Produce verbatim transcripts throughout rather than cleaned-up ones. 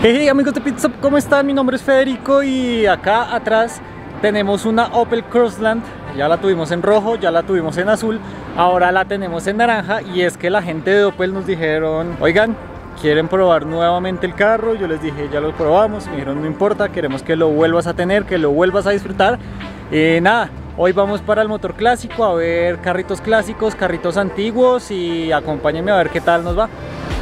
Hey amigos de Pitstop, ¿cómo están? Mi nombre es Federico y acá atrás tenemos una Opel Crossland. Ya la tuvimos en rojo, ya la tuvimos en azul, ahora la tenemos en naranja. Y es que la gente de Opel nos dijeron: oigan, ¿quieren probar nuevamente el carro? Yo les dije: ya lo probamos. Me dijeron: no importa, queremos que lo vuelvas a tener, que lo vuelvas a disfrutar. Y nada, hoy vamos para el motor clásico a ver carritos clásicos, carritos antiguos, y acompáñenme a ver qué tal nos va.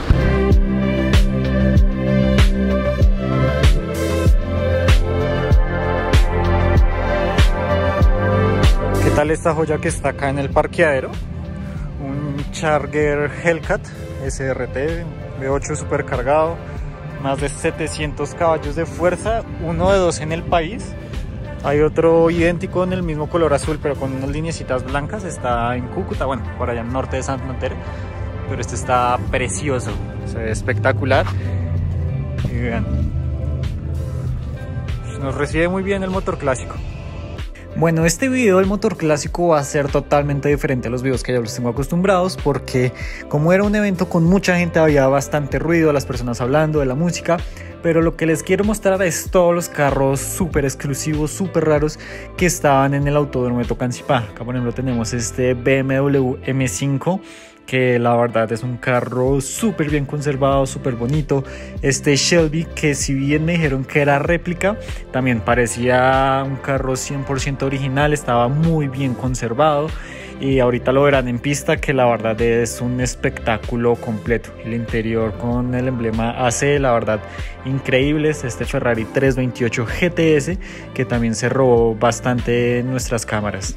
¿Qué tal esta joya que está acá en el parqueadero? Un Charger Hellcat S R T V ocho supercargado, más de setecientos caballos de fuerza, uno de dos en el país. Hay otro idéntico en el mismo color azul, pero con unas lineecitas blancas, está en Cúcuta, bueno, por allá en el norte de Santander. Pero este está precioso, se ve espectacular. Y vean, nos recibe muy bien el motor clásico. Bueno, este video del motor clásico va a ser totalmente diferente a los videos que ya los tengo acostumbrados, porque como era un evento con mucha gente, había bastante ruido, las personas hablando de la música. Pero lo que les quiero mostrar es todos los carros súper exclusivos, súper raros que estaban en el Autódromo de Tocancipá. Acá por ejemplo tenemos este B M W M cinco, que la verdad es un carro súper bien conservado, súper bonito. Este Shelby, que si bien me dijeron que era réplica, también parecía un carro cien por ciento original, estaba muy bien conservado. Y ahorita lo verán en pista, que la verdad es un espectáculo completo. El interior con el emblema A C, la verdad, increíbles. Este Ferrari trescientos veintiocho G T S, que también se robó bastante en nuestras cámaras.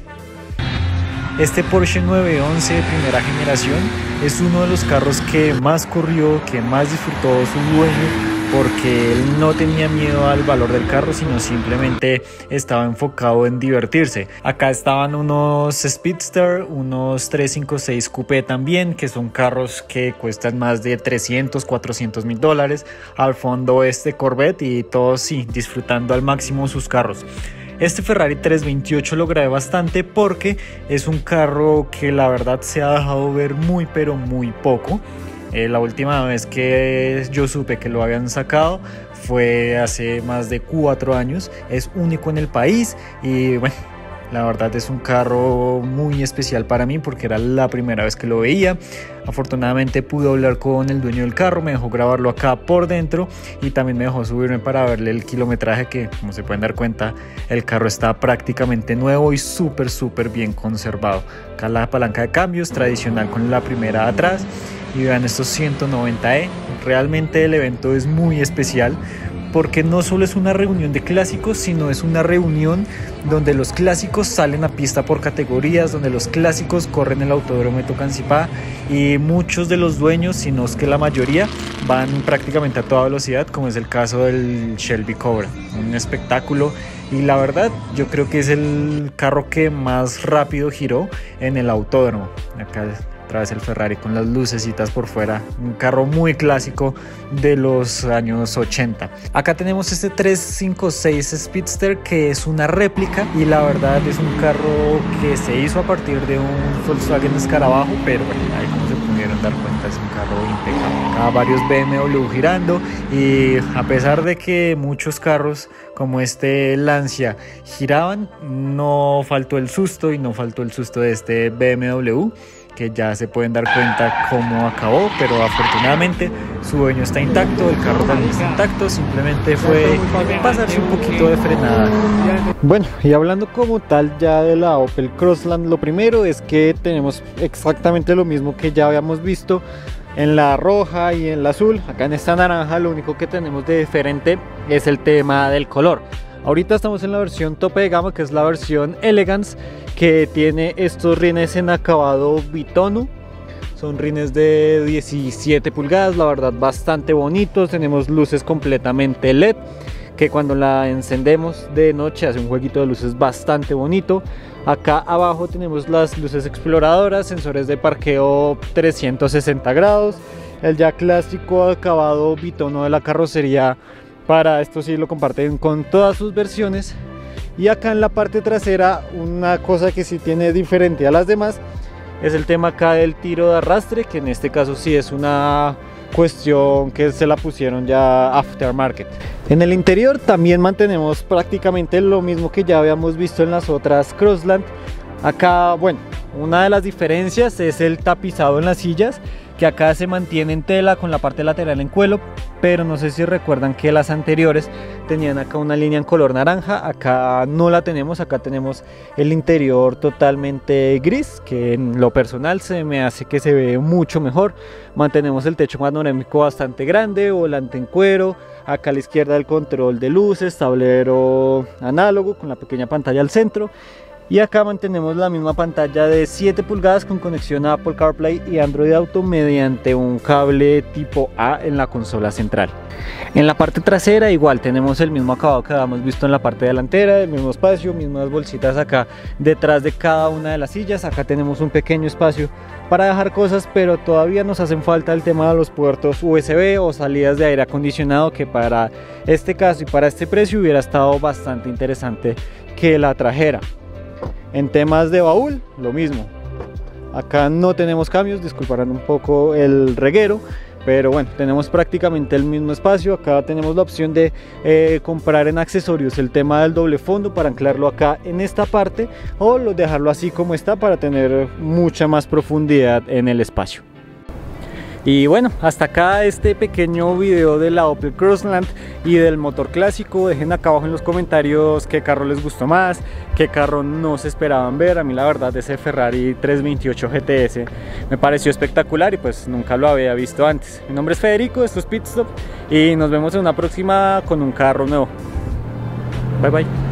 Este Porsche nueve once de primera generación es uno de los carros que más corrió, que más disfrutó su dueño, porque él no tenía miedo al valor del carro, sino simplemente estaba enfocado en divertirse. Acá estaban unos Speedster, unos trescientos cincuenta y seis Coupé también, que son carros que cuestan más de trescientos, cuatrocientos mil dólares. Al fondo este Corvette, y todos sí, disfrutando al máximo sus carros. Este Ferrari trescientos veintiocho lo grabé bastante porque es un carro que la verdad se ha dejado ver muy pero muy poco. Eh, la última vez que yo supe que lo habían sacado fue hace más de cuatro años. Es único en el país y bueno, la verdad es un carro muy especial para mí porque era la primera vez que lo veía. Afortunadamente pude hablar con el dueño del carro, me dejó grabarlo acá por dentro y también me dejó subirme para verle el kilometraje, que como se pueden dar cuenta, el carro está prácticamente nuevo y súper súper bien conservado. Acá la palanca de cambios tradicional con la primera atrás, y vean estos ciento noventa E. Realmente el evento es muy especial porque no solo es una reunión de clásicos, sino es una reunión donde los clásicos salen a pista por categorías, donde los clásicos corren el Autódromo de Tocancipá, y muchos de los dueños, si no es que la mayoría, van prácticamente a toda velocidad, como es el caso del Shelby Cobra. Un espectáculo, y la verdad yo creo que es el carro que más rápido giró en el autódromo. Acá otra vez el Ferrari con las lucecitas por fuera, un carro muy clásico de los años ochenta. Acá tenemos este trescientos cincuenta y seis Speedster, que es una réplica, y la verdad es un carro que se hizo a partir de un Volkswagen Escarabajo, pero bueno, ahí como se pudieron dar cuenta es un carro impecable. Acá varios B M W girando, y a pesar de que muchos carros como este Lancia giraban, no faltó el susto, y no faltó el susto de este B M W, que ya se pueden dar cuenta cómo acabó, pero afortunadamente su dueño está intacto, el carro también está intacto, simplemente fue pasarse un poquito de frenada. Bueno, y hablando como tal ya de la Opel Crossland, lo primero es que tenemos exactamente lo mismo que ya habíamos visto en la roja y en la azul. Acá en esta naranja lo único que tenemos de diferente es el tema del color. Ahorita estamos en la versión tope de gama, que es la versión Elegance, que tiene estos rines en acabado bitono. Son rines de diecisiete pulgadas, la verdad bastante bonitos. Tenemos luces completamente L E D, que cuando la encendemos de noche hace un jueguito de luces bastante bonito. Acá abajo tenemos las luces exploradoras, sensores de parqueo trescientos sesenta grados, el ya clásico acabado bitono de la carrocería. Para esto sí lo comparten con todas sus versiones. Y acá en la parte trasera, una cosa que sí tiene diferente a las demás es el tema acá del tiro de arrastre, que en este caso sí es una cuestión que se la pusieron ya aftermarket. En el interior también mantenemos prácticamente lo mismo que ya habíamos visto en las otras Crossland. Acá, bueno, una de las diferencias es el tapizado en las sillas, que acá se mantiene en tela con la parte lateral en cuero, pero no sé si recuerdan que las anteriores tenían acá una línea en color naranja. Acá no la tenemos, acá tenemos el interior totalmente gris, que en lo personal se me hace que se ve mucho mejor. Mantenemos el techo panorámico bastante grande, volante en cuero, acá a la izquierda el control de luces, tablero análogo con la pequeña pantalla al centro. Y acá mantenemos la misma pantalla de siete pulgadas con conexión a Apple CarPlay y Android Auto mediante un cable tipo A en la consola central. En la parte trasera igual tenemos el mismo acabado que habíamos visto en la parte delantera, el mismo espacio, mismas bolsitas acá detrás de cada una de las sillas. Acá tenemos un pequeño espacio para dejar cosas, pero todavía nos hacen falta el tema de los puertos U S B o salidas de aire acondicionado, que para este caso y para este precio hubiera estado bastante interesante que la trajera. En temas de baúl, lo mismo. Acá no tenemos cambios, disculparán un poco el reguero, pero bueno, tenemos prácticamente el mismo espacio. Acá tenemos la opción de eh, comprar en accesorios el tema del doble fondo para anclarlo acá en esta parte, o dejarlo así como está para tener mucha más profundidad en el espacio. Y bueno, hasta acá este pequeño video de la Opel Crossland y del motor clásico. Dejen acá abajo en los comentarios qué carro les gustó más, qué carro no se esperaban ver. A mí la verdad ese Ferrari trescientos veintiocho G T S me pareció espectacular y pues nunca lo había visto antes. Mi nombre es Federico, esto es Pit Stop y nos vemos en una próxima con un carro nuevo. Bye bye.